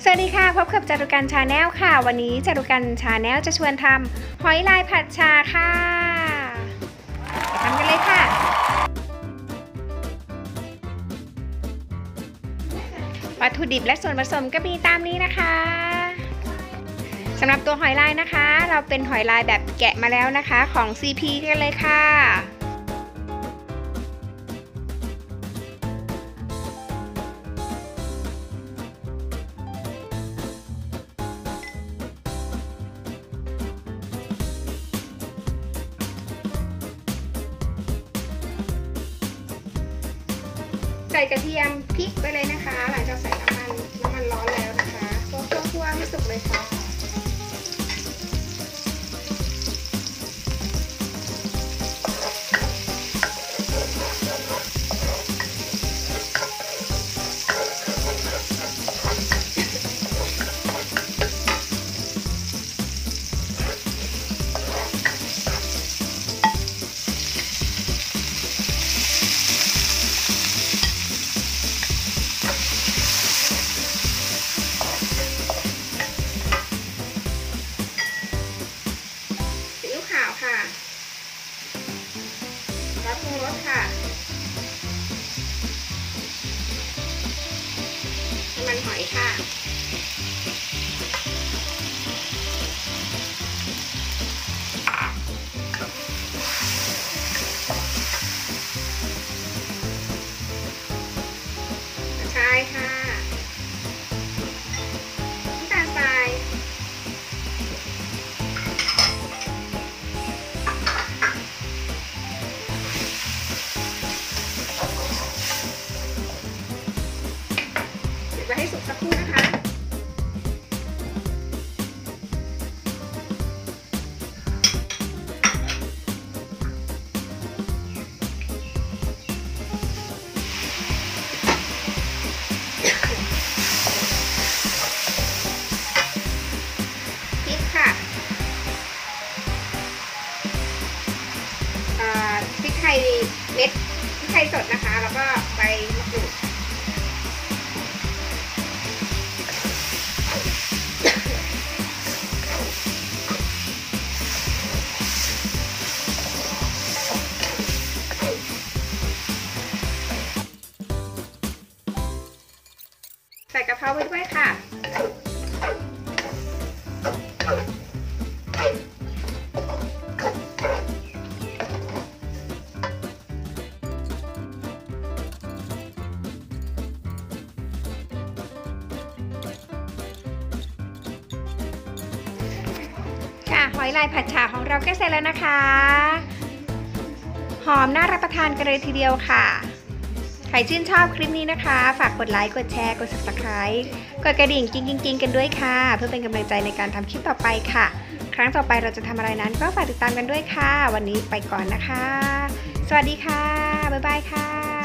สวัสดีค่ะพบกับจตุกันชาแนลค่ะวันนี้จตุกันชาแนลจะชวนทำหอยลายผัดชาค่ะไปทำกันเลยค่ะวัตถุดิบและส่วนผสมก็มีตามนี้นะคะสำหรับตัวหอยลายนะคะเราเป็นหอยลายแบบแกะมาแล้วนะคะของ CP กันเลยค่ะใส่กระเทียมพริกไปเลยนะคะหลังจากใส่น้ำมันร้อนแล้วนะคะคั่วให้สุกเลยค่ะแล้วปรุงรสค่ะน้ำมันหอยค่ะกระชายค่ะน้ำตาลทรายไว้ให้สุกสักครู่นะคะพริกค่ะพริกไทยเม็ดพริกไทยสดนะคะแล้วก็ใบมะกรูดใส่กะเพราไว้ด้วยค่ะหอยลายผัดฉ่าของเราก็เสร็จแล้วนะคะหอมน่ารับประทานกันเลยทีเดียวค่ะใครชื่นชอบคลิปนี้นะคะฝากกดไลค์กดแชร์กด Subscribe กดกระดิ่งกิ้งกันด้วยค่ะเพื่อเป็นกำลังใจในการทำคลิปต่อไปค่ะครั้งต่อไปเราจะทำอะไรนั้นก็ฝากติดตามกันด้วยค่ะวันนี้ไปก่อนนะคะสวัสดีค่ะบ๊ายบายค่ะ